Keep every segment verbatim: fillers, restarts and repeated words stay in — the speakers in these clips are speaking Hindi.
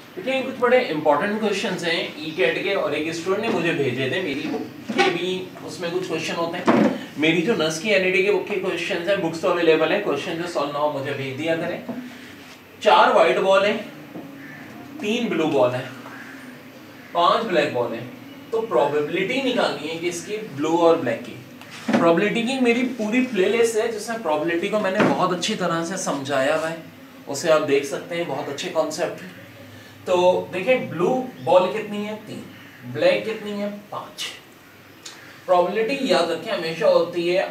देखिए कुछ बड़े इंपॉर्टेंट क्वेश्चंस हैं ई कैट के, और एक स्टूडेंट ने मुझे भेजे थे, मेरी बुक के भी उसमें कुछ क्वेश्चन होते हैं। मेरी जो नस की एनईडी के बुक के क्वेश्चंस हैं, बुक्स तो अवेलेबल है, क्वेश्चन जो सॉल्व ना हो मुझे भेज दिया करें। चार व्हाइट बॉल है, तीन ब्लू बॉल है, पांच ब्लैक बॉल है, तो प्रोबेबिलिटी निकालनी है कि इसकी ब्लू और ब्लैक की। प्रोबेबिलिटी की मेरी पूरी प्लेलिस्ट है जिसमें प्रोबेबिलिटी को मैंने बहुत अच्छी तरह से समझाया हुआ है, उसे आप देख सकते हैं, बहुत अच्छे कॉन्सेप्ट है। तो देखिए ब्लू बॉल कितनी है, तीन, ब्लैक कितनी है, पांच। प्रोबेबिलिटी याद रखें हमेशा होती है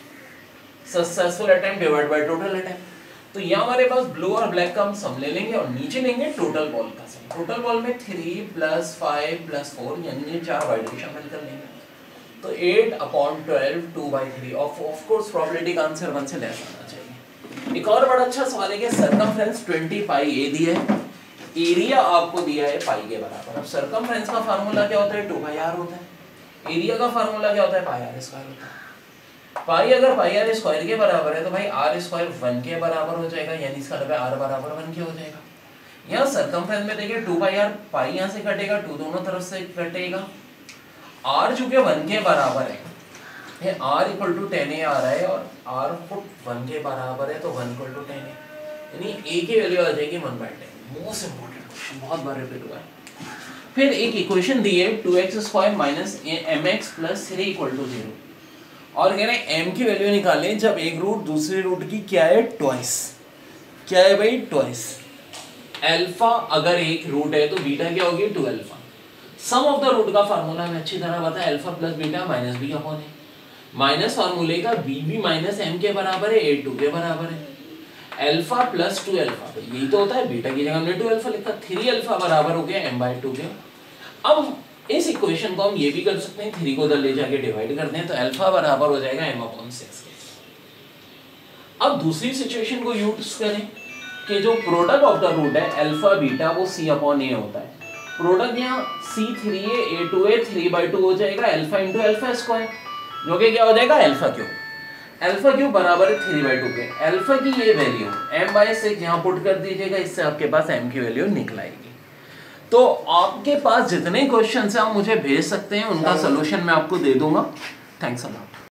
successful attempt divide by total attempt. तो यहाँ हमारे पास ब्लू और ब्लैक का हम सम ले लेंगे और नीचे लेंगे टोटल बॉल का सम। टोटल बॉल में three plus five plus four यानी चार वाइट भी शामिल कर लेंगे, तो eight upon twelve two by three. Of course probability का आंसर वन से लेस आना चाहिए। एक और बड़ा अच्छा सवाल है कि सर्कमफ्रेंस ट्वेंटी पाई ए दिया है, एरिया आपको दिया है पाई के बराबर। अब सर्कमफ्रेंस का फार्मूला क्या होता है, टू पाई आर होता है। एरिया का फार्मूला क्या होता है, पाई आर स्क्वायर होता है। पाई अगर पाई आर स्क्वायर के बराबर है तो भाई आर स्क्वायर वन के बराबर हो जाएगा, यानी इसका मतलब आर बराबर वन के हो जाएगा। यहाँ सर्कमफ्रेंस में देखिए टू पाई आर, पाई यहाँ से कटेगा, टू दोनों तरफ से कटेगा। आर चूंकि वन के बराबर है, or equal to ten a आ रहा है और आर फुट वन के बराबर है, तो one equal to ten a, यानी ए की वैल्यू आ जाएगी one by ten. Most important question, बहुत बार रिपीट हुआ है। फिर एक इक्वेशन दी है two x square minus m x plus three equal to zero, और कह रहे हैं m की वैल्यू निकालें जब एक रूट दूसरे रूट की क्या है, ट्वाइस। क्या है भाई, ट्वाइस। अल्फा अगर एक रूट है तो बीटा क्या होगी, two alpha. Sum of the root का फार्मूला हमें अच्छी तरह पता है, alpha plus beta minus b upon a. Minus फार्मूले का b भी माइनस m के बराबर है, a टू के बराबर है। अल्फा प्लस टू अल्फा, तो यही तो होता है, बीटा की जगह हमने टू अल्फा लिखा, थ्री अल्फा बराबर हो गया m बाई टू के। अब इस इक्वेशन को हम ये भी कर सकते हैं, थ्री को उधर ले जाके डिवाइड करते हैं, तो अल्फा बराबर हो जाएगा m अपॉन सिक्स के। अब दूसरी सिचुएशन को यूज करें कि जो प्रोडक्ट ऑफ द रूट है अल्फा बीटा वो c अपॉन a होता है। प्रोडक्ट यहाँ c थ्री है, a टू है, थ्री बाई टू हो जाएगा अल्फा इंटू अल्फा स्क्वायर, जो कि क्या हो जाएगा, अल्फा क्यूब। अल्फा क्यूब बराबर है थ्री बाई टू के। अल्फा की ये वैल्यू m बाई सिक्स यहाँ पुट कर दीजिएगा, इससे आपके पास m की वैल्यू निकल आएगी। तो आपके पास जितने क्वेश्चन हैं आप मुझे भेज सकते हैं, उनका सोल्यूशन मैं आपको दे दूंगा। Thanks a lot.